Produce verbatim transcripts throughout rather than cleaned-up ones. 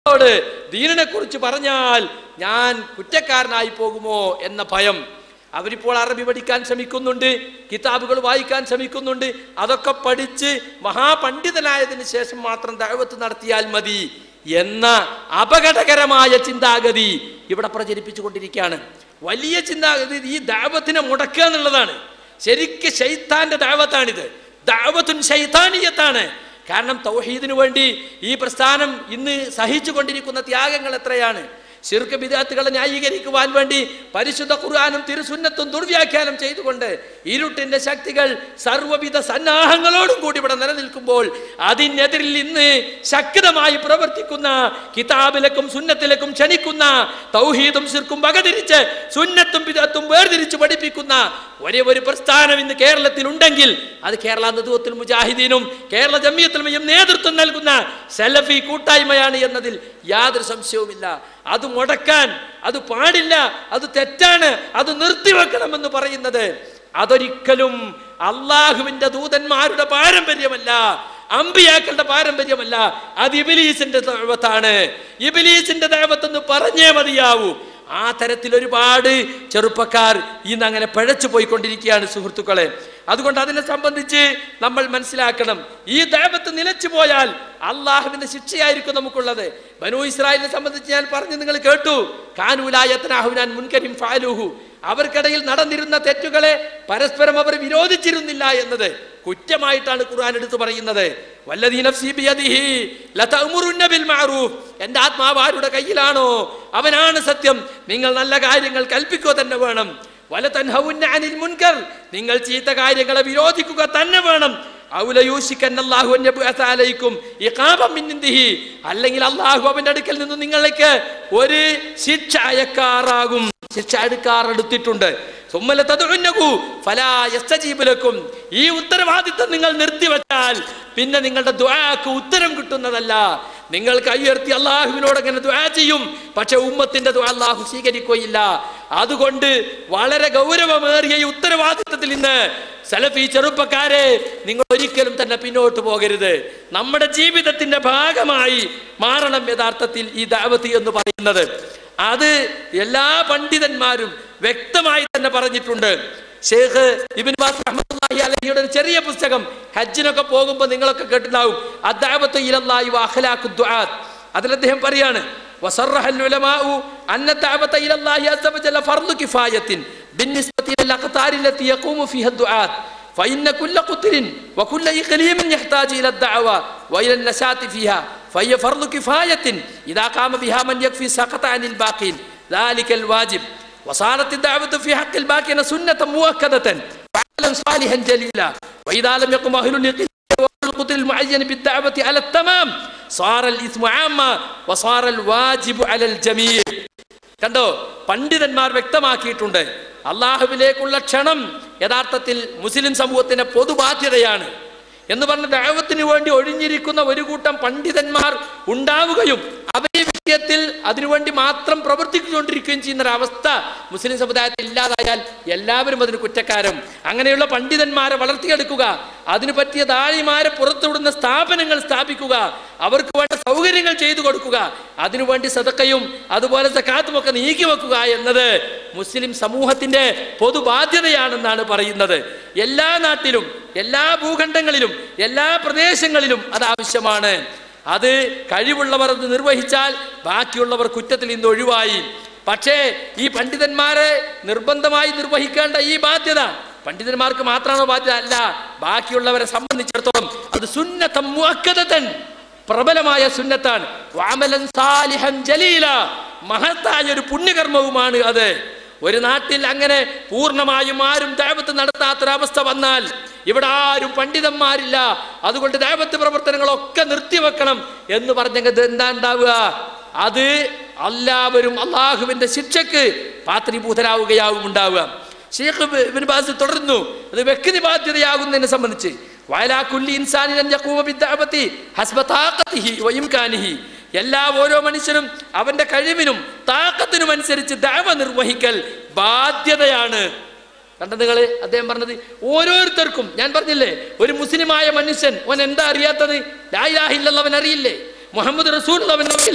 ദീനിനെ കുറിച്ച് പറഞ്ഞാൽ ഞാൻ കുറ്റക്കാരനായി പോകുമോ എന്ന ഭയം. അവരിപ്പോൾ അറബി പഠിക്കാൻ ശ്രമിക്കുന്നുണ്ട്, കിതാബുകൾ വായിക്കാൻ ശ്രമിക്കുന്നുണ്ട്. അതൊക്കെ പഠിച്ച് മഹാപണ്ഡിതനായതിനു ശേഷം മാത്രം ദഅവത്ത് നടത്തിയാൽ മതി എന്ന അപകടകരമായ ചിന്താഗതി ഇവിടെ പ്രചരിപ്പിച്ചു കൊണ്ടിരിക്കുകയാണ്. വലിയ ചിന്താഗതി ഈ ദഅവത്തിനെ മുടക്കുക എന്നുള്ളതാണ്. ശരിക്ക് ശൈത്താന്റെ ദഅവത്താണിത്, ദഅവത്തുൻ ശൈത്താനിയത്താണ്. കാരണം തൗഹീദിനു വേണ്ടി ഈ പ്രസ്ഥാനം ഇന്ന് സഹിച്ചു കൊണ്ടിരിക്കുന്ന ത്യാഗങ്ങൾ എത്രയാണ്. ശിർക്ക് ബിദ്അത്തുകളെ ന്യായീകരിക്കുവാൻ വേണ്ടി പരിശുദ്ധ ഖുർആനും തിരുസുന്നത്തും ദുർവ്യാഖ്യാനം ചെയ്തുകൊണ്ട് ഇരുട്ടിന്റെ ശക്തികൾ സർവ്വവിധ സന്നാഹങ്ങളോടും കൂടി ഇവിടെ നിലനിൽക്കുമ്പോൾ അതിനെതിരിൽ ഇന്ന് ശക്തമായി പ്രവർത്തിക്കുന്ന, കിതാബിലേക്കും സുന്നത്തിലേക്കും ക്ഷണിക്കുന്ന, തൗഹീദും ശിർക്കും വകതിരിച്ച് സുന്നത്തും ബിദ്അത്തും വേർതിരിച്ച് പഠിപ്പിക്കുന്ന ഒരേ ഒരു പ്രസ്ഥാനം ഇന്ന് കേരളത്തിൽ ഉണ്ടെങ്കിൽ അത് കേരള നദുവത്തുൽ മുജാഹിദീനും കേരള ജമിയത്തുൽ ഉലമയും നേതൃത്വം നൽകുന്ന സലഫി കൂട്ടായ്മയാണ് എന്നതിൽ യാതൊരു സംശയവുമില്ല. അത് മുടക്കാൻ അത് പാടില്ല, അത് തെറ്റാണ്, അത് നിർത്തിവെക്കണമെന്ന് പറയുന്നത് അതൊരിക്കലും അള്ളാഹുവിന്റെ ദൂതന്മാരുടെ പാരമ്പര്യമല്ല, അമ്പിയാക്കളുടെ പാരമ്പര്യമല്ല. അത് ഇബ്ലീസിന്റെ ദഅവത്താണ്. ഇബ്ലീസിന്റെ ദഅവത്ത് എന്ന് പറഞ്ഞേ മതിയാവൂ. ആ തരത്തിൽ ഒരുപാട് ചെറുപ്പക്കാർ ഇന്ന് അങ്ങനെ പിഴച്ചു പോയിക്കൊണ്ടിരിക്കുകയാണ് സുഹൃത്തുക്കളെ. അതുകൊണ്ട് അതിനെ സംബന്ധിച്ച് നമ്മൾ മനസ്സിലാക്കണം, ഈ ദഅവത്ത് നിലച്ചു പോയാൽ അള്ളാഹുവിന്റെ ശിക്ഷയായിരിക്കും നമുക്കുള്ളത്. ബനൂ ഇസ്രായേലിനെ സംബന്ധിച്ച് ഞാൻ പറഞ്ഞു, നിങ്ങൾ കേട്ടു, കാനൂലായത്തനാഹുനാൻ മുൻകരിം ഫഅലൂഹു, അവർക്കിടയിൽ നടന്നിരുന്ന തെറ്റുകളെ പരസ്പരം അവർ വിരോധിച്ചിരുന്നില്ല എന്നത് കുറ്റമായിട്ടാണ് ഖുർആൻ എടുത്തു പറയുന്നത്. വല്ലദീ നഫ്സി ബിയദിഹി ലതഅമുറുന്ന ബിൽ മഅറൂഫ്, എൻ്റെ ആത്മാവ് ആരുടെ കയ്യിലാണോ അവനാണ് സത്യം, നിങ്ങൾ നല്ല കാര്യങ്ങൾ കൽപ്പിക്കുക തന്നെ വേണം. വലതൻഹൗന്ന അനിൽ മുൻകർ, നിങ്ങൾ ചീത്ത കാര്യങ്ങളെ വിരോധിക്കുക തന്നെ വേണം. ഔലയൂശിക്കന്നല്ലാഹു അൻ യബ്അസ അലൈക്കും ഇഖാബൻ മിൻ ഇൻദിഹി, അല്ലെങ്കിൽ അല്ലാഹു അവന്റെ അടുക്കൽ നിന്ന് നിങ്ങൾക്ക് ഒരു ശിക്ഷ അയക്കാറാകും, ശിക്ഷ എടുക്കാറെടുത്തിട്ടുണ്ട്. സുമ്മല തദഉന്നഹു ഫലാ യസ്തജീബു ലക്കും, ഈ ഉത്തരവാദിത്തം നിങ്ങൾ നിർത്തിവെച്ചാൽ പിന്നെ നിങ്ങളുടെ ദുആക്ക് ഉത്തരം കിട്ടുന്നതല്ല. നിങ്ങൾ കൈയുയർത്തി അള്ളാഹുവിനോട് അങ്ങനെ ദുആ ചെയ്യും, പക്ഷെ ഉമ്മത്തിന്റെ ദുആ അള്ളാഹു സ്വീകരിക്കുകയില്ല. അതുകൊണ്ട് വളരെ ഗൗരവമേറിയ ഈ ഉത്തരവാദിത്തത്തിൽ നിന്ന് സലഫി ചെറുപ്പക്കാരെ നിങ്ങൾ ഒരിക്കലും തന്നെ പിന്നോട്ട് പോകരുത്. നമ്മുടെ ജീവിതത്തിന്റെ ഭാഗമായി മാറണം യഥാർത്ഥത്തിൽ ഈ ദഅവത്ത് എന്ന് പറയുന്നത്. അത് എല്ലാ പണ്ഡിതന്മാരും വ്യക്തമായി തന്നെ പറഞ്ഞിട്ടുണ്ട്. ഷെയ്ഖ് ഇബ്നു ബാസ് റഹ്മത്തുള്ളാഹി അലൈഹിയുടെ ഒരു ചെറിയ പുസ്തകം, ഹജ്ജിനൊക്കെ പോകുമ്പോൾ നിങ്ങളൊക്കെ കേട്ടിട്ടുണ്ടാവും, അദ്ദഅവത്തു ഇലല്ലാഹി വ അഖ്ലാഖുദ് ദുആത്ത്. അതിൽ അദ്ദേഹം പറയാണ്, വസറഹൽ ഉലമാഉ അന്ന ദഅവത ഇലല്ലാഹി അസ്സ വജല്ല ഫർളു കിഫായത്തിൻ ബിന്നിസ്ബതി ഇലൽ അഖ്താരി അല്ലതി യഖൂമു ഫിഹ ദുആത്ത് ഫഇന്ന കുല്ല ഖുത്രിൻ വകുല്ല ഇഖ്ലീമിൻ യഹ്താജു ഇല ദഅവ വഇല നശാതി ഫിഹ ഫഹിയ ഫർളു കിഫായത്തിൻ ഇദാ ഖാമ ബിഹാ മൻ യക്ഫി സഖത അനിൽ ബാഖീൻ ദാലികൽ വാജിബ് وصارت الدعوة في حق الباقين سنة مؤكدة فعلا صالحا جليلا وإذا لم يقم أهل القتل المعين بالدعوة على التمام صار الإثم عاما وصار الواجب على الجميع. കണ്ടോ, പണ്ഡിതന്മാർ വ്യക്തമാക്കിയിട്ടുണ്ട്, അള്ളാഹുവിലേക്കുള്ള ക്ഷണം യഥാർത്ഥത്തിൽ മുസ്ലിം സമൂഹത്തിന്റെ പൊതുബാധ്യതയാണ് എന്ന് പറഞ്ഞ ദഅവത്തിന് വേണ്ടി ഒഴിഞ്ഞിരിക്കുന്ന ഒരു കൂട്ടം പണ്ഡിതന്മാർ ഉണ്ടാവുകയും അവരെ വിഷയത്തിൽ അതിനുവേണ്ടി മാത്രം പ്രവർത്തിച്ചുകൊണ്ടിരിക്കുകയും ചെയ്യുന്ന ഒരവസ്ഥ മുസ്ലിം സമുദായത്തിൽ ഇല്ലാതായാൽ എല്ലാവരും അതിന് കുറ്റക്കാരും. അങ്ങനെയുള്ള പണ്ഡിതന്മാരെ വളർത്തിയെടുക്കുക, അതിനു പറ്റിയ ദാഴിമാരെ പുറത്തുവിടുന്ന സ്ഥാപനങ്ങൾ സ്ഥാപിക്കുക, അവർക്ക് വേണ്ട സൗകര്യങ്ങൾ ചെയ്തു കൊടുക്കുക, അതിനുവേണ്ടി സദഖയും അതുപോലെ സകാത്തും ഒക്കെ നീക്കി വെക്കുക എന്നത് മുസ്ലിം സമൂഹത്തിന്റെ പൊതുബാധ്യതയാണെന്നാണ് പറയുന്നത്. എല്ലാ നാട്ടിലും എല്ലാ ഭൂഖണ്ഡങ്ങളിലും എല്ലാ പ്രദേശങ്ങളിലും അത് ആവശ്യമാണ്. അത് കഴിവുള്ളവർ അത് നിർവഹിച്ചാൽ ബാക്കിയുള്ളവർ കുറ്റത്തിൽ നിന്ന് ഒഴിവായി. പക്ഷേ ഈ പണ്ഡിതന്മാരെ നിർബന്ധമായി നിർവഹിക്കേണ്ട ഈ ബാധ്യത പണ്ഡിതന്മാർക്ക് മാത്രമാണോ ബാധ്യത? അല്ല, ബാക്കിയുള്ളവരെ സംബന്ധിച്ചിടത്തോളം അത് സുന്നത്തൻ മുഅക്കദതൻ, പ്രബലമായ സുന്നത്താണ്. വഅമലൻ സാലിഹൻ ജലീല, മഹത്തായ ഒരു പുണ്യകർമ്മവുമാണ് അത്. ഒരു നാട്ടിൽ അങ്ങനെ പൂർണ്ണമായും ആരും ദഅവത്ത് നടത്താത്തൊരവസ്ഥ വന്നാൽ ഇവിടെ ആരും പണ്ഡിതന്മാരില്ല, അതുകൊണ്ട് ദഅവത്ത് പ്രവർത്തനങ്ങളൊക്കെ നിർത്തിവെക്കണം എന്ന് പറഞ്ഞെങ്കിൽ എന്താ ഉണ്ടാവുക? അത് എല്ലാവരും അള്ളാഹുവിന്റെ ശിക്ഷക്ക് പാത്രീഭൂതരാവുകയാവും ഉണ്ടാവുക. ശൈഖ് ഇബ്നു ബാസ് തുടർന്നു, അത് വ്യക്തി ബാധ്യതയാകുന്നതിനെ സംബന്ധിച്ച് വഅലാ കുല്ലി ഇൻസാനിൻ അൻ യഖൂമ ബിദ്ദഅവതി ഹസ്ബ താഖതിഹി വ ഇംകാനിഹി, എല്ലാ ഓരോ മനുഷ്യനും അവന്റെ കഴിവിനും താക്കത്തിനും അനുസരിച്ച് ദഅവ നിർവഹിക്കൽ ബാധ്യതയാണ്. കണ്ട നിങ്ങള് അദ്ദേഹം പറഞ്ഞത് ഓരോരുത്തർക്കും. ഞാൻ പറഞ്ഞില്ലേ, ഒരു മുസ്ലിമായ മനുഷ്യൻ ഓൻ എന്താ അറിയാത്തത്? ലാ ഇലാഹ ഇല്ലല്ലാഹ് അവൻ അറിയില്ലേ? മുഹമ്മദ് റസൂലുള്ളാഹ് അവൻ അറിയില്ലേ?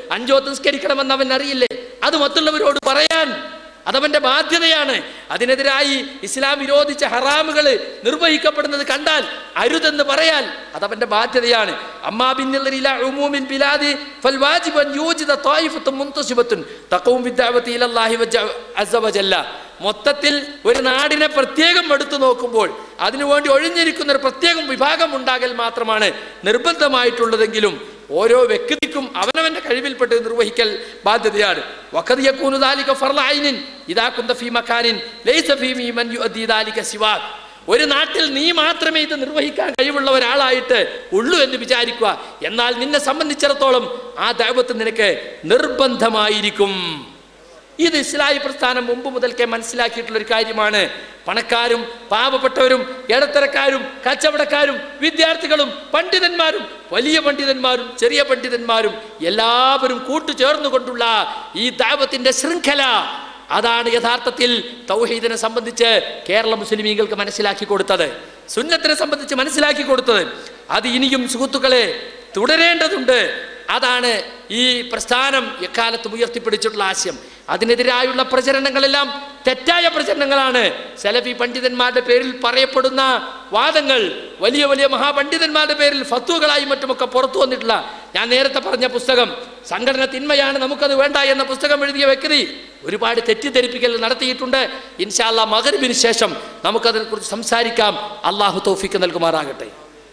അഞ്ചോത്ത് നിസ്കരിക്കണമെന്ന് അവൻ അറിയില്ലേ? അത് മറ്റുള്ളവരോട് പറയാൻ അതവന്റെ ബാധ്യതയാണ്. അതിനെതിരായി ഇസ്ലാം വിരോധിച്ച ഹറാമുകൾ നിർവഹിക്കപ്പെടുന്നത് കണ്ടാൽ അരുതെന്ന് പറയാൻ അതവന്റെ ബാധ്യതയാണ്. അമ്മാ ബിന്നിൽ ഇലാ ഉമൂമിൻ ബിലാദി ഫൽവാജിബു അൻ യൂജിദ ത്വായിഫത്തുൻ മുൻതസിബത്തുൻ തഖൂം ബിദ്ദഅവതി ഇലല്ലാഹി അസ്സ വജല്ല. മൊത്തത്തിൽ ഒരു നാടിനെ പ്രത്യേകം എടുത്തു നോക്കുമ്പോൾ അതിനുവേണ്ടി ഒഴിഞ്ഞിരിക്കുന്ന ഒരു പ്രത്യേകം വിഭാഗം ഉണ്ടാകൽ മാത്രമാണ് നിർബന്ധമായിട്ടുള്ളതെങ്കിലും ഓരോ വ്യക്തിക്കും അവനവന്റെ കഴിവിൽപ്പെട്ട് നിർവഹിക്കൽ ബാധ്യതയാണ്. വഖദ് യകൂനു ദാലിക ഫർള ഐനിൻ ഇദാ കുന്ത ഫീ മകാനിൻ ലൈസ ഫീഹി മൻ യുഅദ്ദി ദാലിക സിവാക്. ഒരു നാട്ടിൽ നീ മാത്രമേ ഇത് നിർവഹിക്കാൻ കഴിവുള്ള ഒരാളായിട്ട് ഉള്ളൂ എന്ന് വിചാരിക്കുക. എന്നാൽ നിന്നെ സംബന്ധിച്ചിടത്തോളം ആ ദഅവത്ത് നിനക്ക് നിർബന്ധമായിരിക്കും. ഇത് ഇസ്ലാഹി പ്രസ്ഥാനം മുമ്പ് മുതൽക്കേ മനസ്സിലാക്കിയിട്ടുള്ള ഒരു കാര്യമാണ്. പണക്കാരും പാവപ്പെട്ടവരും ഇടത്തരക്കാരും കച്ചവടക്കാരും വിദ്യാർത്ഥികളും പണ്ഡിതന്മാരും വലിയ പണ്ഡിതന്മാരും ചെറിയ പണ്ഡിതന്മാരും എല്ലാവരും കൂട്ടുചേർന്നുകൊണ്ടുള്ള ഈ ദഅവത്തിന്റെ ശൃംഖല, അതാണ് യഥാർത്ഥത്തിൽ തൗഹീദിനെ സംബന്ധിച്ച് കേരള മുസ്ലിമീങ്ങൾക്ക് മനസ്സിലാക്കി കൊടുത്തത്, സുന്നത്തിനെ സംബന്ധിച്ച് മനസ്സിലാക്കി കൊടുത്തത്. അത് ഇനിയും സുഹൃത്തുക്കളെ തുടരേണ്ടതുണ്ട്. അതാണ് ഈ പ്രസ്ഥാനം എക്കാലത്തും ഉയർത്തിപ്പിടിച്ചിട്ടുള്ള ആശയം. അതിനെതിരായുള്ള പ്രചരണങ്ങളെല്ലാം തെറ്റായ പ്രചരണങ്ങളാണ്. സലഫി പണ്ഡിതന്മാരുടെ പേരിൽ പറയപ്പെടുന്ന വാദങ്ങൾ വലിയ വലിയ മഹാപണ്ഡിതന്മാരുടെ പേരിൽ ഫത്വകളായി മറ്റുമൊക്കെ പുറത്തു വന്നിട്ടില്ല. ഞാൻ നേരത്തെ പറഞ്ഞ പുസ്തകം സംഘടന തിന്മയാണ്, നമുക്കത് വേണ്ട എന്ന പുസ്തകം എഴുതിയ വ്യക്തി ഒരുപാട് തെറ്റിദ്ധരിപ്പിക്കൽ നടത്തിയിട്ടുണ്ട്. ഇൻഷാ അല്ലാഹ് മഗ്‌രിബിന് ശേഷം നമുക്കതിനെക്കുറിച്ച് സംസാരിക്കാം. അള്ളാഹു തൗഫീഖ് നൽകുമാറാകട്ടെ.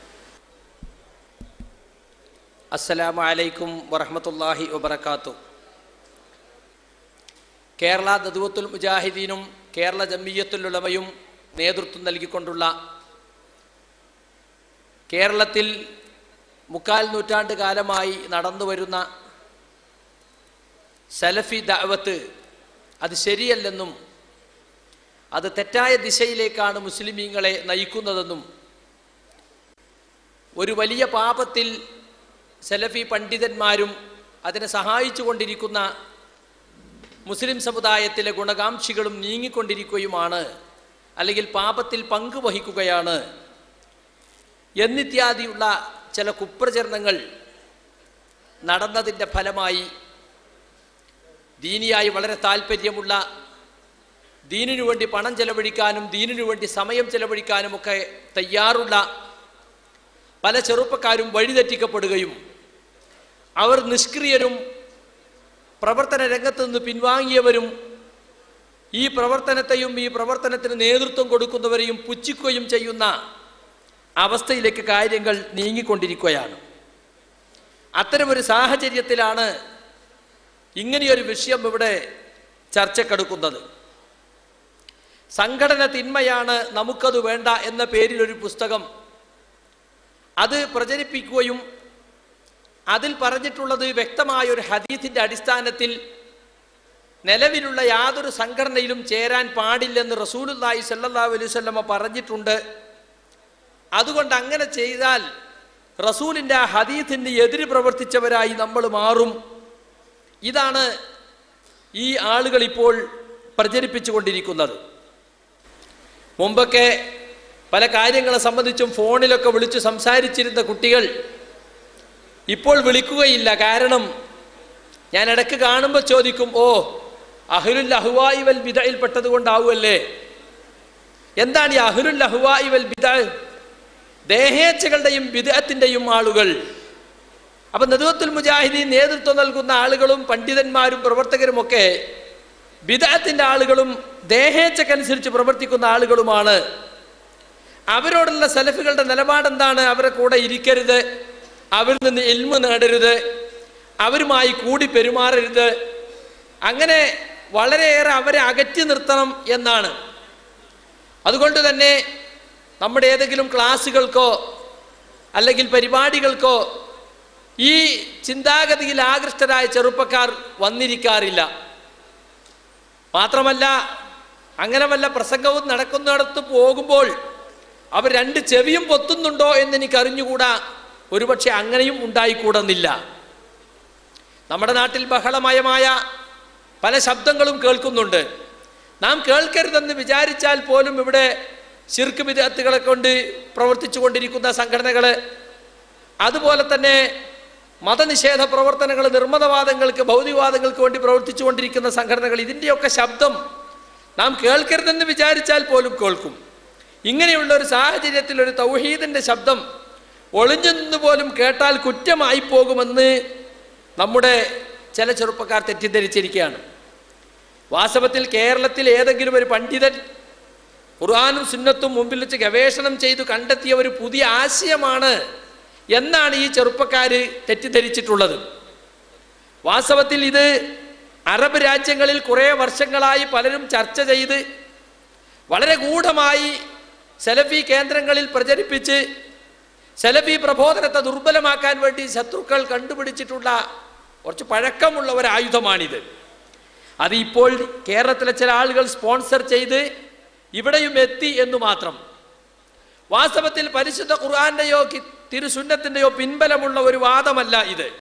അസ്സലാമു അലൈക്കും വറഹ്മത്തുള്ളാഹി വബറകാതുഹു. കേരള നദ്വത്തുൽ മുജാഹിദീനും കേരള ജംഇയ്യത്തുൽ ഉലമയും നേതൃത്വം നൽകിക്കൊണ്ടുള്ള കേരളത്തിൽ മുക്കാൽ നൂറ്റാണ്ട് കാലമായി നടന്നു വരുന്ന സലഫി ദഅവത്ത് അത് ശരിയല്ലെന്നും അത് തെറ്റായ ദിശയിലേക്കാണ് മുസ്ലിമീങ്ങളെ നയിക്കുന്നതെന്നും ഒരു വലിയ പാപത്തിൽ സലഫി പണ്ഡിതന്മാരും അതിനെ സഹായിച്ചു കൊണ്ടിരിക്കുന്ന മുസ്ലിം സമുദായത്തിലെ ഗുണകാംക്ഷികളും നീങ്ങിക്കൊണ്ടിരിക്കുകയുമാണ്, അല്ലെങ്കിൽ പാപത്തിൽ പങ്കുവഹിക്കുകയാണ് എന്നിത്യാദിയുള്ള ചില കുപ്രചരണങ്ങൾ നടന്നതിൻ്റെ ഫലമായി ദീനിയായി വളരെ താല്പര്യമുള്ള, ദീനിനു വേണ്ടി പണം ചെലവഴിക്കാനും ദീനിനു വേണ്ടി സമയം ചെലവഴിക്കാനുമൊക്കെ തയ്യാറുള്ള പല ചെറുപ്പക്കാരും വഴിതെറ്റിക്കപ്പെടുകയും അവർ നിഷ്ക്രിയരും പ്രവർത്തന രംഗത്ത് നിന്ന് പിൻവാങ്ങിയവരും ഈ പ്രവർത്തനത്തെയും ഈ പ്രവർത്തനത്തിന് നേതൃത്വം കൊടുക്കുന്നവരെയും പുച്ഛിക്കുകയും ചെയ്യുന്ന അവസ്ഥയിലേക്ക് കാര്യങ്ങൾ നീങ്ങിക്കൊണ്ടിരിക്കുകയാണ്. അത്തരമൊരു സാഹചര്യത്തിലാണ് ഇങ്ങനെയൊരു വിഷയം ഇവിടെ ചർച്ചക്കെടുക്കുന്നത്. സംഘടന തിന്മയാണ്, നമുക്കത് വേണ്ട എന്ന പേരിലൊരു പുസ്തകം അത് പ്രചരിപ്പിക്കുകയും അതിൽ പറഞ്ഞിട്ടുള്ളത് വ്യക്തമായൊരു ഹദീസിൻ്റെ അടിസ്ഥാനത്തിൽ നിലവിലുള്ള യാതൊരു സംഘടനയിലും ചേരാൻ പാടില്ലെന്ന് റസൂലുള്ളാഹി സ്വല്ലല്ലാഹു അലൈഹി വസല്ലമ പറഞ്ഞിട്ടുണ്ട്. അതുകൊണ്ട് അങ്ങനെ ചെയ്താൽ റസൂലിൻ്റെ ആ ഹദീസിന് എതിര് പ്രവർത്തിച്ചവരായി നമ്മൾ മാറും. ഇതാണ് ഈ ആളുകൾ ഇപ്പോൾ പ്രചരിപ്പിച്ചു കൊണ്ടിരിക്കുന്നത്. മുമ്പൊക്കെ പല കാര്യങ്ങളെ സംബന്ധിച്ചും ഫോണിലൊക്കെ വിളിച്ച് സംസാരിച്ചിരുന്ന കുട്ടികൾ ഇപ്പോൾ വിളിക്കുകയില്ല. കാരണം ഞാൻ ഇടയ്ക്ക് കാണുമ്പോൾ ചോദിക്കും, ഓ അഹ്ലുൽ അഹ്വാഇ വൽ ബിദ്അയിൽ പെട്ടത് കൊണ്ടാവുമല്ലേ? എന്താണ് ഈ അഹ്ലുൽ അഹ്വാഇ വൽ ബിദ്അ? ദേഹേച്ഛകളുടെയും ബിദ്അത്തിൻ്റെയും ആളുകൾ. അപ്പം നദ്വത്തുൽ മുജാഹിദീൻ നേതൃത്വം നൽകുന്ന ആളുകളും പണ്ഡിതന്മാരും പ്രവർത്തകരുമൊക്കെ ബിദ്അത്തിൻ്റെ ആളുകളും ദേഹേച്ഛക്കനുസരിച്ച് പ്രവർത്തിക്കുന്ന ആളുകളുമാണ്. അവരോടുള്ള സലഫികളുടെ നിലപാടെന്താണ്? അവരെ കൂടെ ഇരിക്കരുത്, അവരിൽ നിന്ന് ഇൽമു നേടരുത്, അവരുമായി കൂടി പെരുമാറരുത്, അങ്ങനെ വളരെയേറെ അവരെ അകറ്റി നിർത്തണം എന്നാണ്. അതുകൊണ്ട് തന്നെ നമ്മുടെ ഏതെങ്കിലും ക്ലാസ്സുകൾക്കോ അല്ലെങ്കിൽ പരിപാടികൾക്കോ ഈ ചിന്താഗതിയിൽ ആകൃഷ്ടരായ ചെറുപ്പക്കാർ വന്നിരിക്കാറില്ല. മാത്രമല്ല അങ്ങനെ വല്ല പ്രസംഗവും നടക്കുന്നിടത്ത് പോകുമ്പോൾ അവർ രണ്ട് ചെവിയും പൊത്തുന്നുണ്ടോ എന്നെനിക്ക് അറിഞ്ഞുകൂടാ. ഒരുപക്ഷെ അങ്ങനെയും ഉണ്ടായിക്കൂടുന്നില്ല. നമ്മുടെ നാട്ടിൽ ബഹളമയമായ പല ശബ്ദങ്ങളും കേൾക്കുന്നുണ്ട്. നാം കേൾക്കരുതെന്ന് വിചാരിച്ചാൽ പോലും ഇവിടെ ശിർക്ക് ബിദ്അത്തുകളെ കൊണ്ട് പ്രവർത്തിച്ചു കൊണ്ടിരിക്കുന്ന സംഘടനകൾ, അതുപോലെ തന്നെ മതനിഷേധ പ്രവർത്തനങ്ങൾ, നിർമ്മതവാദങ്ങൾക്ക്, ഭൗതികവാദങ്ങൾക്ക് വേണ്ടി പ്രവർത്തിച്ചുകൊണ്ടിരിക്കുന്ന സംഘടനകൾ, ഇതിൻ്റെയൊക്കെ ശബ്ദം നാം കേൾക്കരുതെന്ന് വിചാരിച്ചാൽ പോലും കേൾക്കും. ഇങ്ങനെയുള്ള ഒരു സാഹചര്യത്തിൽ ഒരു തൗഹീദിൻ്റെ ശബ്ദം ഒളിഞ്ഞു നിന്ന് പോലും കേട്ടാൽ കുറ്റമായി പോകുമെന്ന് നമ്മുടെ ചില ചെറുപ്പക്കാർ തെറ്റിദ്ധരിച്ചിരിക്കുകയാണ്. വാസ്തവത്തിൽ കേരളത്തിൽ ഏതെങ്കിലും ഒരു പണ്ഡിതൻ ഖുർആനും സുന്നത്തും മുമ്പിൽ വെച്ച് ഗവേഷണം ചെയ്തു കണ്ടെത്തിയ ഒരു പുതിയ ആശയമാണ് എന്നാണ് ഈ ചെറുപ്പക്കാർ തെറ്റിദ്ധരിച്ചിട്ടുള്ളത്. വാസ്തവത്തിൽ ഇത് അറബ് രാജ്യങ്ങളിൽ കുറേ വർഷങ്ങളായി പലരും ചർച്ച ചെയ്ത് വളരെ ഗൂഢമായി സലഫി കേന്ദ്രങ്ങളിൽ പ്രചരിപ്പിച്ച് സലഫി പ്രബോധനത്തെ ദുർബലമാക്കാൻ വേണ്ടി ശത്രുക്കൾ കണ്ടുപിടിച്ചിട്ടുള്ള കുറച്ച് പഴക്കമുള്ള ഒരു ആയുധമാണിത്. അത് ഇപ്പോൾ കേരളത്തിലെ ചില ആളുകൾ സ്പോൺസർ ചെയ്ത് ഇവിടെയും എത്തി എന്ന് മാത്രം. വാസ്തവത്തിൽ പരിശുദ്ധ ഖുർആന്റെയോ തിരുസുന്നത്തിൻ്റെയോ പിൻബലമുള്ള ഒരു വാദമല്ല ഇത്.